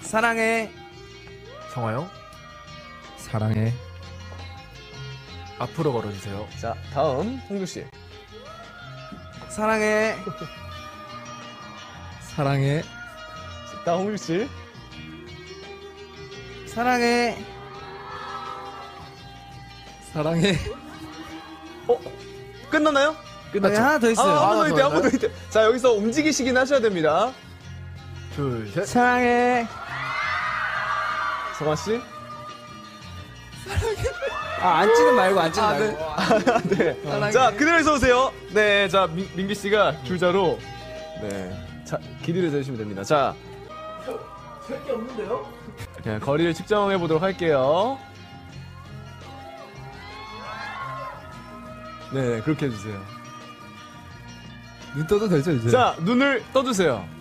사랑해. 정화요. 사랑해. 앞으로 걸어주세요. 자, 다음 홍규씨. 사랑해. 사랑해. 다음 홍규씨. 사랑해. 사랑해. 끝났나요? 아니, 하나 더 있어요. 한 번 더 있대, 한 번 더 있나요? 있대. 자, 여기서 움직이시긴 하셔야 됩니다. 둘, 셋. 사랑해. 성화씨. 앉지는 말고, 앉지는 말고. 네. 자, 그대로 서오세요. 네, 자, 민기씨가 줄자로. 네. 자, 길이를 재주시면 됩니다. 자. 셀게 없는데요? 그냥 거리를 측정해 보도록 할게요. 네, 그렇게 해주세요. 눈 떠도 되죠 이제? 자, 눈을 떠주세요.